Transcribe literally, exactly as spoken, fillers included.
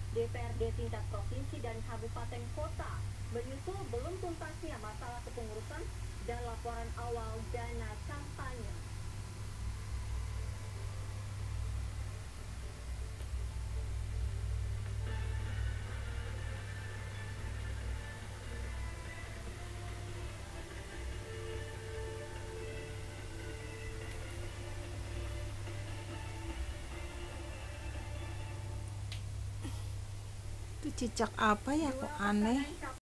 D P R D tingkat provinsi dan kabupaten kota menyusul belum tuntasnya masalah kepengurusan dan laporan awal dana kampanye. Itu cicak apa ya, kok aneh?